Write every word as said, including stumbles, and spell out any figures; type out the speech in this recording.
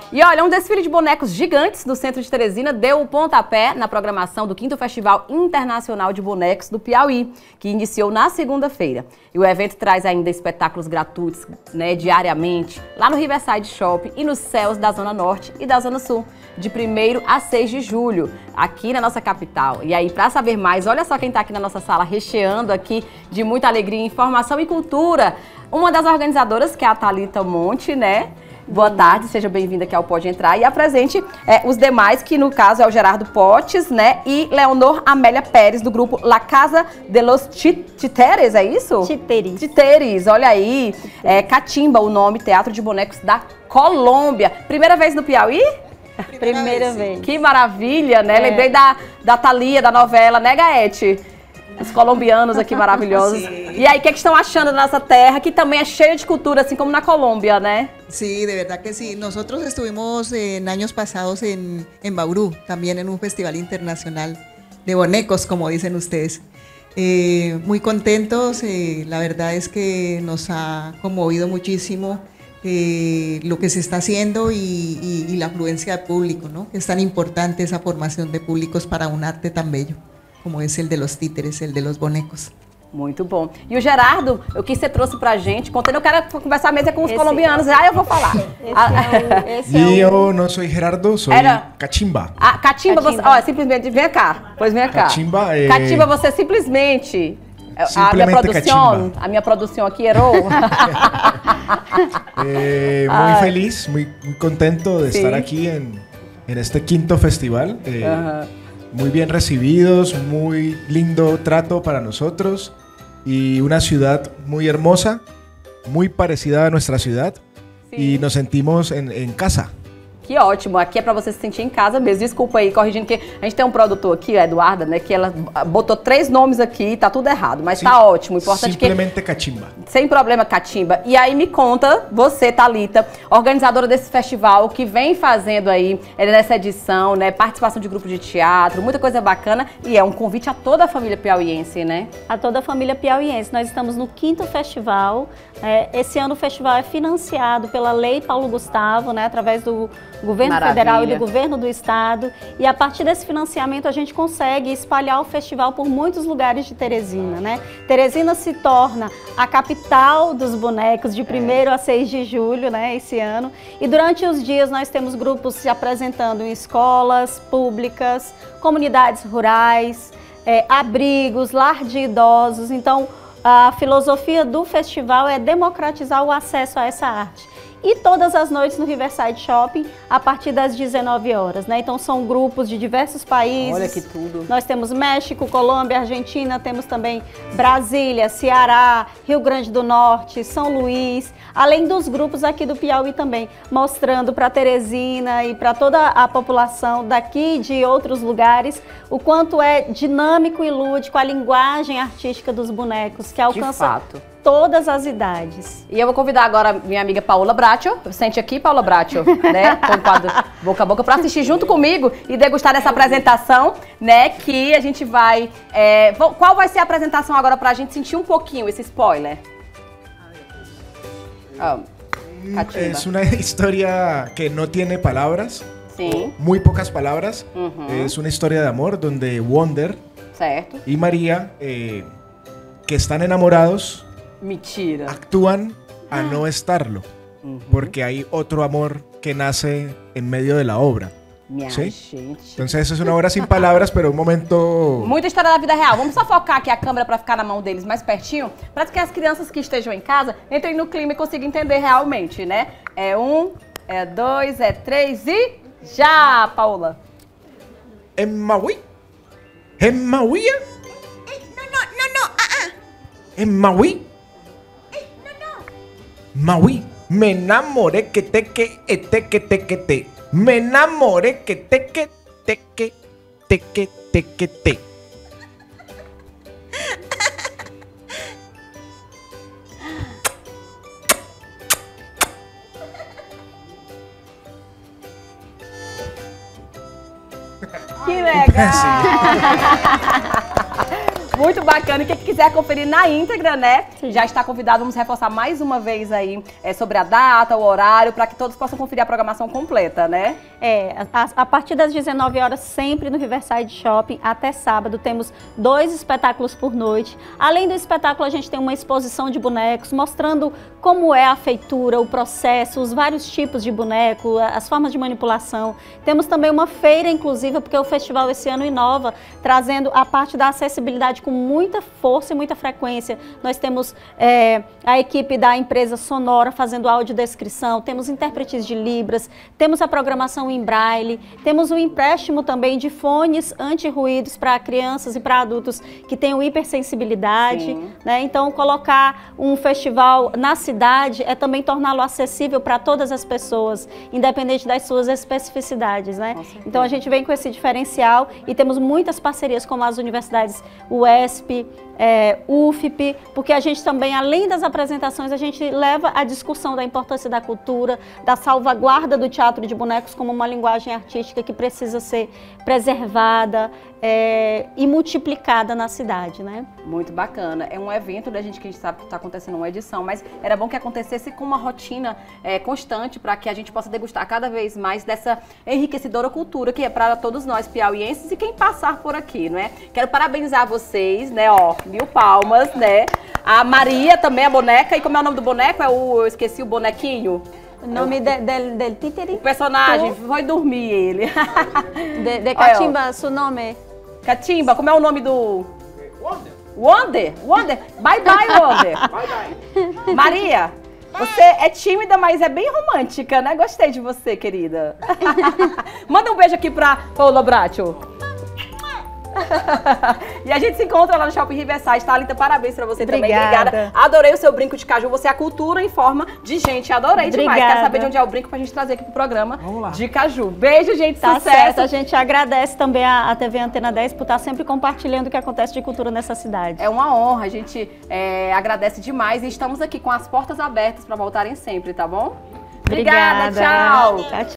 E olha, um desfile de bonecos gigantes do centro de Teresina deu o pontapé na programação do quinto Festival Internacional de Bonecos do Piauí, que iniciou na segunda-feira. E o evento traz ainda espetáculos gratuitos, né, diariamente, lá no Riverside Shopping e nos céus da Zona Norte e da Zona Sul, de primeiro a seis de julho, aqui na nossa capital. E aí, para saber mais, olha só quem está aqui na nossa sala, recheando aqui de muita alegria, informação e cultura. Uma das organizadoras, que é a Thalita Monte, né? Boa tarde, seja bem-vinda aqui ao Pode Entrar e apresente é, os demais, que no caso é o Gerardo Potes, né, e Leonor Amélia Pérez, do grupo La Casa de los Títeres, é isso? Títeres. Títeres, olha aí, é, Catimba, o nome, Teatro de Bonecos da Colômbia. Primeira vez no Piauí? Primeira, Primeira vez. vez. Que maravilha, né? É. Lembrei da, da Thalia, da novela, né, Gaete? Os colombianos aqui maravilhosos. Sí. E aí, o que, é que estão achando da nossa terra, que também é cheia de cultura, assim como na Colômbia, né? Sí, de verdad que sí. Nosotros estuvimos en años pasados en, en Bauru, también en un festival internacional de bonecos, como dicen ustedes. Eh, muy contentos, eh, la verdad es que nos ha conmovido muchísimo eh, lo que se está haciendo y, y, y la afluencia de público, ¿no? Es tan importante esa formación de públicos para un arte tan bello como es el de los títeres, el de los bonecos. Muito bom. E o Gerardo, o que você trouxe pra gente? Contando, eu quero conversar mesmo com os esse colombianos. Ah, eu vou falar. Esse é o, esse E é o... eu não sou Gerardo, sou Era... Catimba. Ah, Catimba, Catimba. você... Ó, simplesmente, vem cá. Pois vem cá. Catimba é... Catimba, você simplesmente... A minha Simplemente produção, Catimba. a minha produção aqui errou. Eh, muy Ay. feliz, muy, muy contento de Sí. estar aquí en, en este quinto festival. Eh, Ajá. Muy bien recibidos, muy lindo trato para nosotros y una ciudad muy hermosa, muy parecida a nuestra ciudad y nos sentimos en, en casa. Que ótimo, aqui é pra você se sentir em casa mesmo. Desculpa aí, corrigindo, que a gente tem um produtor aqui, a Eduarda, né, que ela botou três nomes aqui, tá tudo errado, mas Sim. tá ótimo. Importante que... Simplemente Catimba. Sem problema, Catimba. E aí me conta, você, Thalita, organizadora desse festival, que vem fazendo aí nessa edição, né, participação de grupo de teatro, muita coisa bacana, e é um convite a toda a família piauiense, né? A toda a família piauiense. Nós estamos no quinto festival. É, esse ano o festival é financiado pela Lei Paulo Gustavo, né, através do Governo Maravilha. Federal e do Governo do Estado. E a partir desse financiamento a gente consegue espalhar o festival por muitos lugares de Teresina, né? Teresina se torna a capital dos bonecos de primeiro a seis de julho, né, esse ano. E durante os dias nós temos grupos se apresentando em escolas públicas, comunidades rurais, é, abrigos, lar de idosos. Então, a filosofia do festival é democratizar o acesso a essa arte. E todas as noites no Riverside Shopping, a partir das dezenove horas, né? Então são grupos de diversos países. Olha que tudo. Nós temos México, Colômbia, Argentina, temos também Brasília, Ceará, Rio Grande do Norte, São Luís, além dos grupos aqui do Piauí também, mostrando para Teresina e para toda a população daqui e de outros lugares o quanto é dinâmico e lúdico a linguagem artística dos bonecos, que alcança De fato. todas as idades. E eu vou convidar agora minha amiga Paola Bracho, sente aqui, Paola Bracho, né, com o quadro Boca a Boca, para assistir junto comigo e degustar dessa apresentação, né, que a gente vai... É, qual vai ser a apresentação agora pra gente sentir um pouquinho esse spoiler? Oh, Catimba. Es una historia que no tiene palabras, Sim, muy pocas palabras. Ujú. Es una historia de amor donde Wonder certo. y María, eh, que están enamorados, Mentira. actúan a no estarlo, porque hay otro amor que nace en medio de la obra. Minha ¿Sí? gente. Entonces es una obra sin palabras, pero un momento... Muita história da vida real. Vamos só focar aqui a câmera para ficar na mão deles mais pertinho, para que as crianças que estejam em casa entrem no clima e consigam entender realmente, né? É um, é dois, é três e já, Paola. En Maui, en Maui, No, no, no, no, ah, ah. en Maui, Maui, me enamoré que te que te que te que te, me enamoré que te que te que te que te que te. Que legal! Muito bacana. E quem quiser conferir na íntegra, né? Sim. Já está convidado. Vamos reforçar mais uma vez aí é, sobre a data, o horário, para que todos possam conferir a programação completa, né? É, a, a partir das dezenove horas, sempre no Riverside Shopping, até sábado, temos dois espetáculos por noite. Além do espetáculo, a gente tem uma exposição de bonecos, mostrando como é a feitura, o processo, os vários tipos de boneco, as formas de manipulação. Temos também uma feira inclusiva, porque o festival esse ano inova, trazendo a parte da acessibilidade com muita força e muita frequência. Nós temos é, a equipe da empresa Sonora fazendo audiodescrição, temos intérpretes de Libras, temos a programação em Braille, temos o empréstimo também de fones anti-ruídos para crianças e para adultos que tenham hipersensibilidade, né? Então, colocar um festival na cidade é também torná-lo acessível para todas as pessoas, independente das suas especificidades, né? Então, a gente vem com esse diferencial e temos muitas parcerias com as universidades U E S P, é, U F P, porque a gente também, além das apresentações, a gente leva a discussão da importância da cultura, da salvaguarda do teatro de bonecos como uma linguagem artística que precisa ser preservada é, e multiplicada na cidade, né? Muito bacana. É um evento da gente que a gente sabe que está acontecendo uma edição, mas era bom que acontecesse com uma rotina é, constante para que a gente possa degustar cada vez mais dessa enriquecedora cultura que é para todos nós piauienses e quem passar por aqui, não é? Quero parabenizar vocês, né? Ó, mil palmas, né? A Maria também, a boneca. E como é o nome do boneco? É o, eu esqueci o bonequinho. O nome de, del, del títere? O personagem, tu? Foi dormir ele. De, de Catimba, seu nome? Catimba, como é o nome do... Wonder. Wonder? Wonder? Bye, bye, Wonder. Bye, bye. Maria, você é tímida, mas é bem romântica, né? Gostei de você, querida. Manda um beijo aqui pra Paula Bracho. E a gente se encontra lá no Shopping Riverside. Thalita, parabéns pra você. Obrigada. Também. Obrigada. Adorei o seu brinco de caju. Você é a cultura em forma de gente. Adorei Obrigada. demais. Quero saber de onde é o brinco pra gente trazer aqui pro programa de caju. Beijo, gente. Tá Sucesso. certo. A gente agradece também a, a T V Antena dez por estar sempre compartilhando o que acontece de cultura nessa cidade. É uma honra. A gente é, agradece demais e estamos aqui com as portas abertas pra voltarem sempre, tá bom? Obrigada. Obrigada. Tchau. Tchau, tchau.